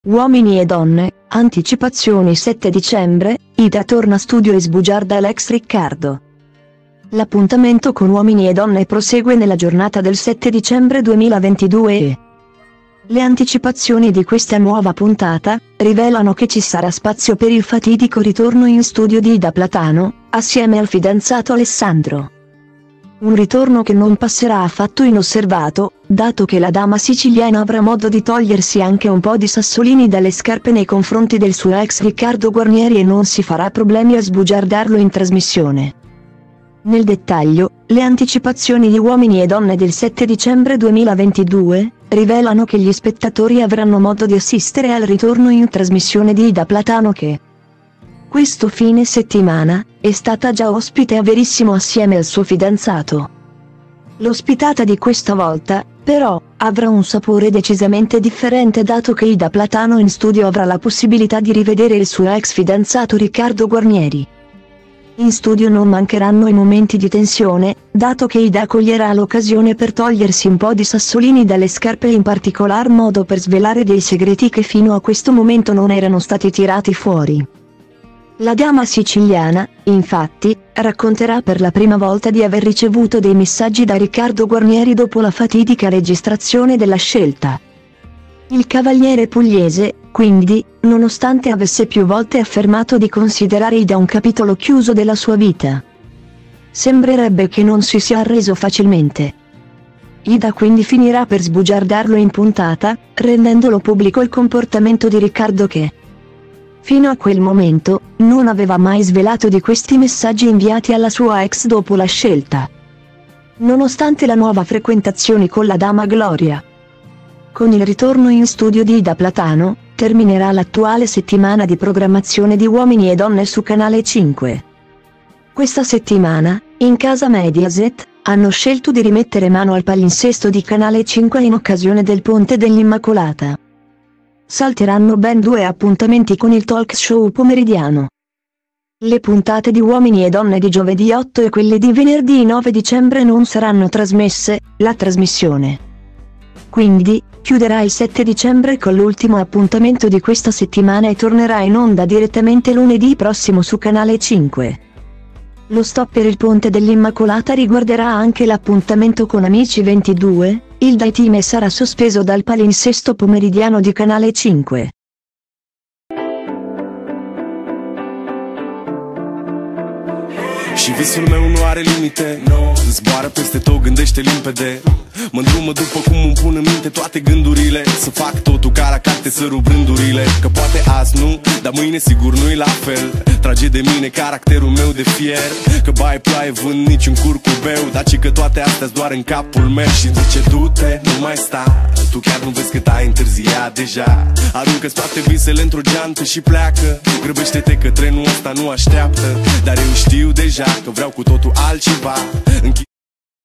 Uomini e donne, anticipazioni 7 dicembre, Ida torna studio e sbugiarda l'ex Riccardo. L'appuntamento con Uomini e donne prosegue nella giornata del 7 dicembre 2022 e le anticipazioni di questa nuova puntata rivelano che ci sarà spazio per il fatidico ritorno in studio di Ida Platano, assieme al fidanzato Alessandro. Un ritorno che non passerà affatto inosservato, dato che la dama siciliana avrà modo di togliersi anche un po' di sassolini dalle scarpe nei confronti del suo ex Riccardo Guarnieri e non si farà problemi a sbugiardarlo in trasmissione. Nel dettaglio, le anticipazioni di Uomini e donne del 7 dicembre 2022 rivelano che gli spettatori avranno modo di assistere al ritorno in trasmissione di Ida Platano che questo fine settimana è stata già ospite a Verissimo assieme al suo fidanzato. L'ospitata di questa volta, però, avrà un sapore decisamente differente dato che Ida Platano in studio avrà la possibilità di rivedere il suo ex fidanzato Riccardo Guarnieri. In studio non mancheranno i momenti di tensione, dato che Ida coglierà l'occasione per togliersi un po' di sassolini dalle scarpe e in particolar modo per svelare dei segreti che fino a questo momento non erano stati tirati fuori. La dama siciliana, infatti, racconterà per la prima volta di aver ricevuto dei messaggi da Riccardo Guarnieri dopo la fatidica registrazione della Scelta. Il cavaliere pugliese, quindi, nonostante avesse più volte affermato di considerare Ida un capitolo chiuso della sua vita, sembrerebbe che non si sia arreso facilmente. Ida quindi finirà per sbugiardarlo in puntata, rendendolo pubblico il comportamento di Riccardo che fino a quel momento non aveva mai svelato di questi messaggi inviati alla sua ex dopo la Scelta. Nonostante la nuova frequentazione con la dama Gloria. Con il ritorno in studio di Ida Platano, terminerà l'attuale settimana di programmazione di Uomini e donne su Canale 5. Questa settimana, in casa Mediaset, hanno scelto di rimettere mano al palinsesto di Canale 5 in occasione del Ponte dell'Immacolata. Salteranno ben 2 appuntamenti con il talk show pomeridiano. Le puntate di Uomini e donne di giovedì 8 e quelle di venerdì 9 dicembre non saranno trasmesse, la trasmissione quindi chiuderà il 7 dicembre con l'ultimo appuntamento di questa settimana e tornerà in onda direttamente lunedì prossimo su Canale 5. Lo stop per il Ponte dell'Immacolata riguarderà anche l'appuntamento con Amici 22, il daytime sarà sospeso dal palinsesto pomeridiano di Canale 5. Și visul meu nu are limite, no. Zboară peste tot, gândește limpede. Mă îndrumă după cum îmi pun în minte toate gândurile. Să fac totul ca la carte, să rup rândurile. Că poate azi nu, dar mâine sigur nu-i la fel. Trage de mine caracterul meu de fier. Că baie ploaie, vând niciun curcubeu. Dar ci că toate astea-s doar în capul meu. Și-mi zice du-te, nu mai sta. Tu chiar nu vezi cât ai întârziat deja. Aruncă-ți toate visele într-o geantă și pleacă. Grăbește-te că trenul ăsta nu așteaptă. Dar eu știu deja că vreau cu totul altceva.